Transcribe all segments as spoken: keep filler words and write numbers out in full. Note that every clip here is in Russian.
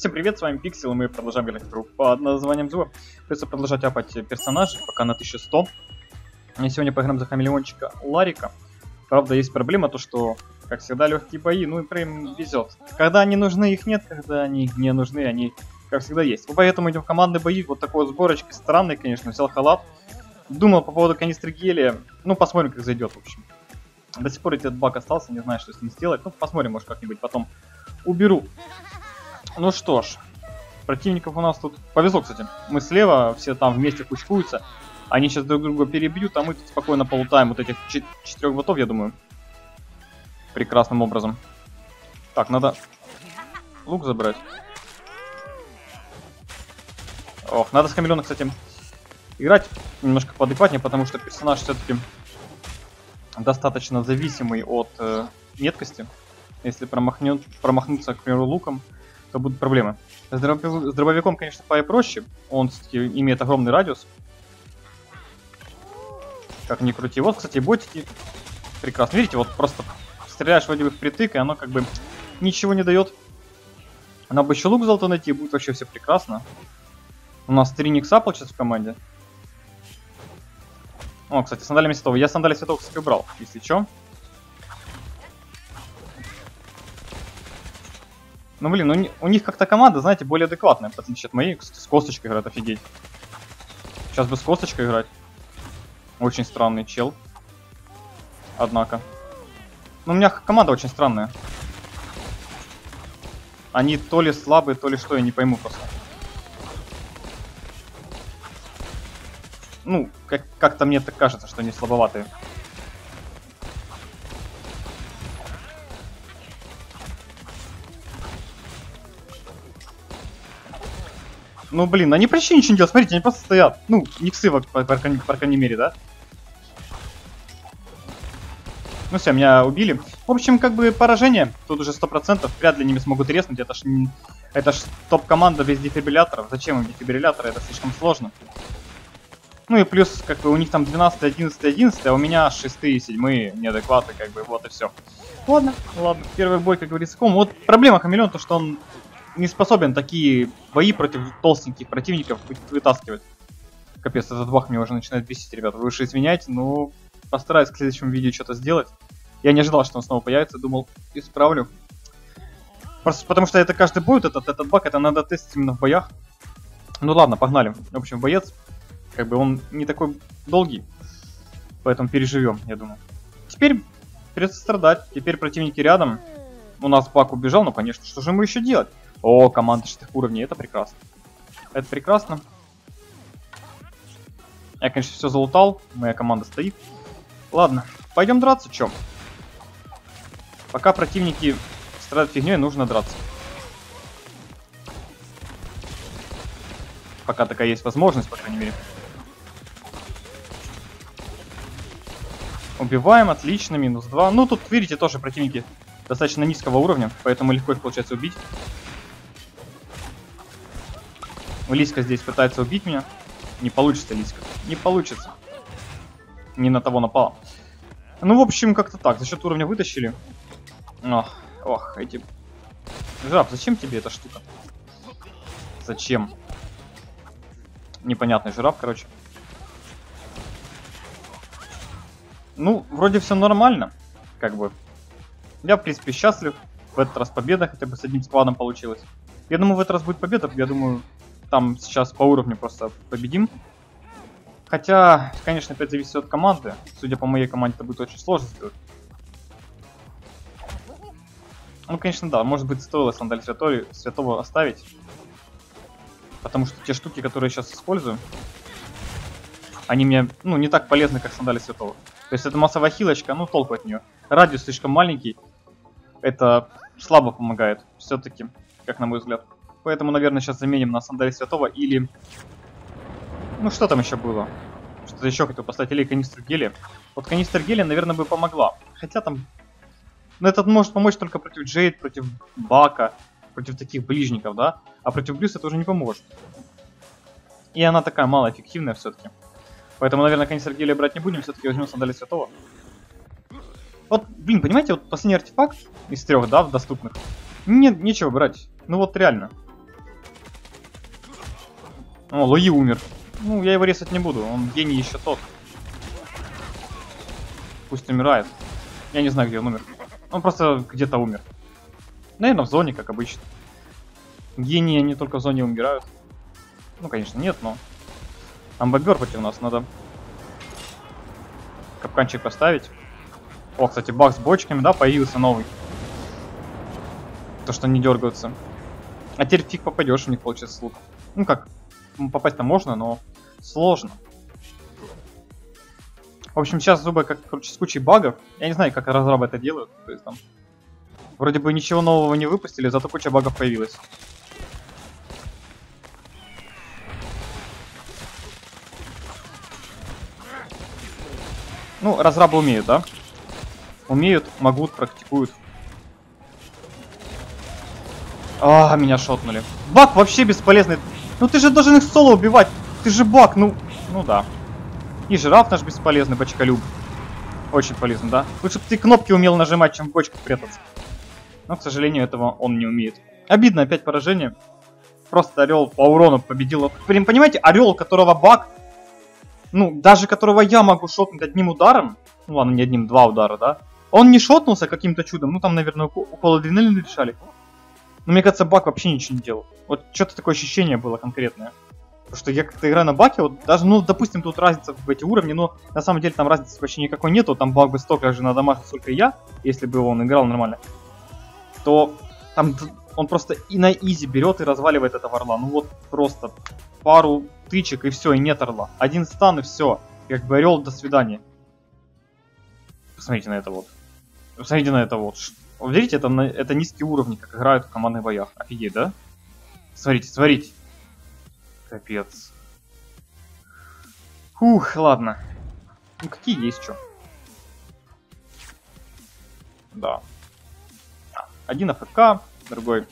Всем привет, с вами Пиксел, и мы продолжаем играть в игру под названием Зуо. Придется продолжать апать персонажей, пока на тысячу сто. И сегодня поиграем за хамелеончика Ларика. Правда, есть проблема, то что, как всегда, легкие бои, ну и прям везет. Когда они нужны, их нет, когда они не нужны, они, как всегда, есть. Поэтому идем в командные бои, вот такой вот сборочкой, странный, конечно, взял халат. Думал по поводу канистры гелия, ну посмотрим, как зайдет, в общем. До сих пор этот баг остался, не знаю, что с ним сделать, ну посмотрим, может как-нибудь потом уберу. Ну что ж, противников у нас тут повезло, кстати. Мы слева, все там вместе кучкуются. Они сейчас друг друга перебьют, а мы тут спокойно полутаем вот этих четырех ботов, я думаю. Прекрасным образом. Так, надо лук забрать. Ох, надо с хамелеона, кстати, играть немножко поадекватнее, потому что персонаж все-таки достаточно зависимый от э, меткости. Если промахнет, промахнуться, к примеру, луком, то будут проблемы. С, дробов... с дробовиком, конечно, попроще. Он все-таки имеет огромный радиус. Как ни крути. Вот, кстати, ботики. Прекрасно. Видите, вот просто стреляешь вроде бы впритык, и оно как бы ничего не дает. Надо бы еще лук золото найти, будет вообще все прекрасно. У нас три Никса получается в команде. О, кстати, сандали святого. Я сандали святого, кстати, убрал, если что. Ну блин, ну, у них как-то команда, знаете, более адекватная, в отличие от моей. Кстати, с косточкой играет, офигеть. Сейчас бы с косточкой играть. Очень странный чел. Однако. Ну, у меня команда очень странная. Они то ли слабые, то ли что, я не пойму просто. Ну, как- как-то мне так кажется, что они слабоватые. Ну, блин, они почти ничего не делают. Смотрите, они просто стоят. Ну, никсы, по, по, по, по крайней мере, да? Ну все, меня убили. В общем, как бы поражение. Тут уже сто процентов. Вряд ли ними смогут резнуть. Это ж, это ж топ-команда без дефибрилляторов. Зачем им дефибрилляторы? Это слишком сложно. Ну и плюс, как бы, у них там двенадцать, одиннадцать, одиннадцать, а у меня шестые, седьмые неадекваты, как бы, вот и все. Ладно, ладно. Первый бой, как говорится, ком. Вот проблема хамелеон, то что он не способен такие бои против толстеньких противников вытаскивать. Капец, этот баг меня уже начинает бесить, ребята. Вы уж извиняйте, но постараюсь к следующему видео что-то сделать. Я не ожидал, что он снова появится, думал, исправлю. Просто потому что это каждый бой, этот, этот баг, это надо тестить именно в боях. Ну ладно, погнали. В общем, боец, как бы он не такой долгий, поэтому переживем, я думаю. Теперь придется страдать. Теперь противники рядом. У нас баг убежал, ну конечно, что же мы еще делать? О, команда шестых уровней, это прекрасно. Это прекрасно. Я, конечно, все залутал, моя команда стоит. Ладно, пойдем драться, чё? Пока противники страдают фигней, нужно драться. Пока такая есть возможность, по крайней мере. Убиваем, отлично, минус два. Ну, тут, видите, тоже противники достаточно низкого уровня, поэтому легко их получается убить. Лиска здесь пытается убить меня. Не получится, Лиска. Не получится. Не на того напала. Ну, в общем, как-то так. За счет уровня вытащили. Ох, ох, эти... Жаб, зачем тебе эта штука? Зачем? Непонятный жираф, короче. Ну, вроде все нормально. Как бы. Я, в принципе, счастлив. В этот раз победа хотя бы с одним складом получилась. Я думаю, в этот раз будет победа. Я думаю, там сейчас по уровню просто победим. Хотя, конечно, опять зависит от команды. Судя по моей команде, это будет очень сложно сделать. Ну, конечно, да. Может быть, стоило сандаль святого оставить. Потому что те штуки, которые я сейчас использую, они мне, ну, не так полезны, как сандали святого. То есть это массовая хилочка, ну, толку от нее. Радиус слишком маленький. Это слабо помогает. Все-таки, как на мой взгляд. Поэтому, наверное, сейчас заменим на сандали святого или... Ну, что там еще было? Что-то еще хотел поставить. Или канистру гелия. Вот канистра гелия, наверное, бы помогла. Хотя там... Ну, этот может помочь только против Джейд, против Бака, против таких ближников, да? А против Блюз это уже не поможет. И она такая малоэффективная все-таки. Поэтому, наверное, канистр гелия брать не будем. Все-таки возьмем сандали святого. Вот, блин, понимаете, вот последний артефакт из трех, да, доступных. Нет, нечего брать. Ну вот реально. О, Луи умер. Ну, я его резать не буду, он гений еще тот. Пусть умирает. Я не знаю, где он умер. Он просто где-то умер. Наверное, в зоне, как обычно. Гении не только в зоне умирают. Ну, конечно, нет, но... Там бобер против нас, надо... Капканчик поставить. О, кстати, баг с бочками, да, появился новый. То, что они дергаются. А теперь фиг попадешь в них, получается, с лука. Ну как, попасть-то можно, но сложно. В общем, сейчас зубы как, короче, с кучей багов. Я не знаю, как разрабы это делают. То есть там... Вроде бы ничего нового не выпустили, зато куча багов появилась. Ну, разрабы умеют, да? Умеют, могут, практикуют. А, меня шотнули. Баг вообще бесполезный. Ну ты же должен их соло убивать. Ты же баг, ну... Ну да. И жираф наш бесполезный, бочколюб. Очень полезно, да? Лучше бы ты кнопки умел нажимать, чем в бочках прятаться. Но, к сожалению, этого он не умеет. Обидно, опять поражение. Просто орел по урону победил. Прям, понимаете, орел, у которого баг... Ну, даже которого я могу шотнуть одним ударом. Ну ладно, не одним, два удара, да? Он не шотнулся каким-то чудом. Ну там, наверное, укол адреналина решали. Но мне кажется, баг вообще ничего не делал. Вот что-то такое ощущение было конкретное. Потому что я как-то играю на баке, вот даже, ну, допустим, тут разница в эти уровни, но на самом деле там разницы вообще никакой нету. Там баг бы столько же надамажил, сколько и я, если бы он играл нормально. То там он просто и на изи берет и разваливает этого орла. Ну вот просто пару тычек и все, и нет орла. Один стан и все. Как бы орел, до свидания. Посмотрите на это вот. Посмотрите на это вот. Вот видите, это, это низкие уровни, как играют в командных боях. Офигеть, да? Смотрите, смотрите. Капец. Фух, ладно. Ну какие есть что. Да. Один АФК, другой...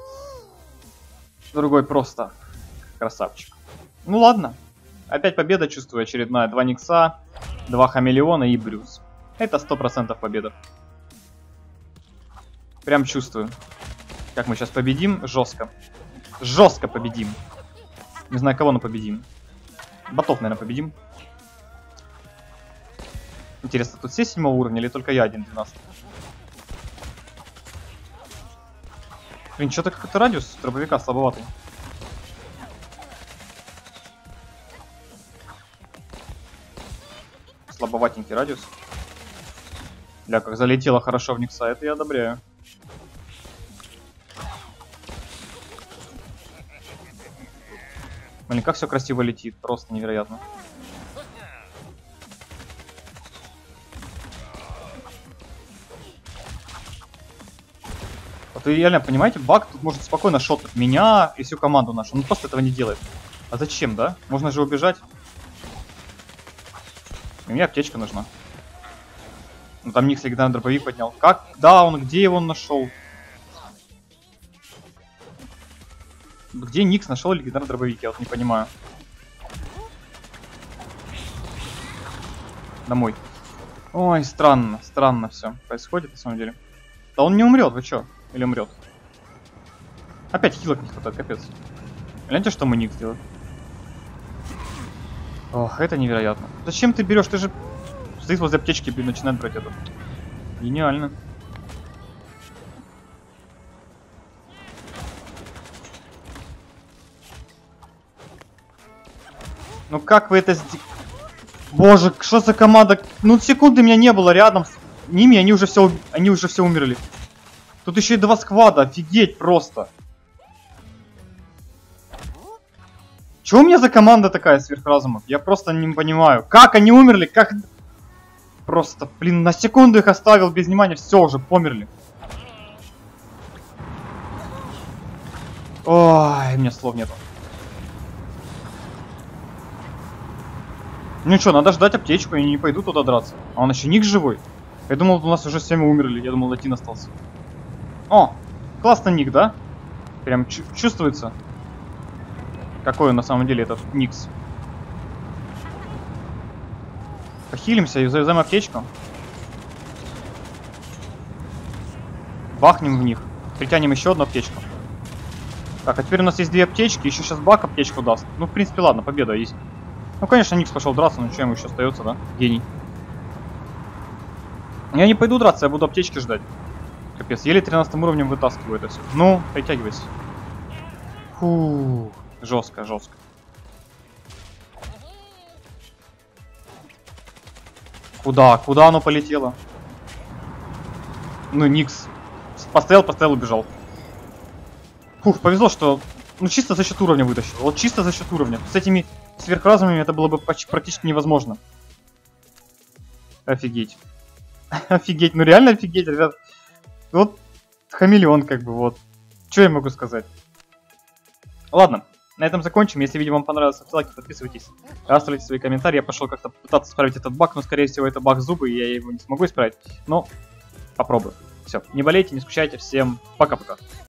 Другой просто красавчик. Ну ладно. Опять победа, чувствую, очередная. Два Никса, два Хамелеона и Брюс. Это сто процентов победа. Прям чувствую. Как мы сейчас победим. Жестко. Жестко победим. Не знаю, кого, но победим. Ботов, наверное, победим. Интересно, тут все седьмого уровня или только я один двенадцать? Блин, что-то какой-то радиус дробовика слабоватый. Слабоватенький радиус. Бля, как залетело хорошо в Никса, это я одобряю. Блин, как все красиво летит, просто невероятно. Вот вы реально понимаете, баг тут может спокойно шотнуть меня и всю команду нашу. Он просто этого не делает. А зачем, да? Можно же убежать. И мне аптечка нужна. Ну там Никс легендарный дробовик поднял. Как? Да, он где его нашел? Где Никс нашел легендарный дробовик? Я вот не понимаю. Домой. Ой, странно, странно все происходит на самом деле. Да он не умрет, вы чё? Или умрет? Опять хилок не хватает, капец. Гляньте, что мы Никс делает. Ох, это невероятно. Зачем ты берешь? Ты же стоит возле аптечки и начинает брать это. Гениально. Ну как вы это сделали? Боже, что за команда? Ну секунды меня не было рядом с ними, они уже все, они уже все умерли. Тут еще и два сквада, офигеть просто. Чего у меня за команда такая сверхразумов? Я просто не понимаю. Как они умерли? Как... Просто, блин, на секунду их оставил без внимания. Все, уже померли. Ой, у меня слов нету. Ну что, надо ждать аптечку, я не пойду туда драться. А он еще Ник живой. Я думал, у нас уже семь умерли. Я думал, один остался. О, классный Ник, да? Прям чувствуется. Какой он на самом деле этот Никс. Похилимся и завезем аптечку. Бахнем в них. Притянем еще одну аптечку. Так, а теперь у нас есть две аптечки, еще сейчас Бак аптечку даст. Ну, в принципе, ладно, победа есть. Ну, конечно, Никс пошел драться, но что ему еще остается, да? Гений. Я не пойду драться, я буду аптечки ждать. Капец, еле тринадцатым уровнем вытаскиваю это все. Ну, притягивайся. Фу, жестко, жестко. Куда? Куда оно полетело? Ну, Никс. Поставил, поставил, убежал. Фух, повезло, что... Ну, чисто за счет уровня вытащил. Вот чисто за счет уровня. С этими сверхразумами это было бы почти, практически невозможно. Офигеть. Офигеть, ну реально офигеть, ребят. Вот хамелеон как бы, вот. Что я могу сказать? Ладно, на этом закончим. Если видео вам понравилось, ставьте лайки, подписывайтесь. Оставляйте свои комментарии. Я пошел как-то пытаться исправить этот баг, но скорее всего это баг зубы, и я его не смогу исправить. Но попробую. Все, не болейте, не скучайте. Всем пока-пока.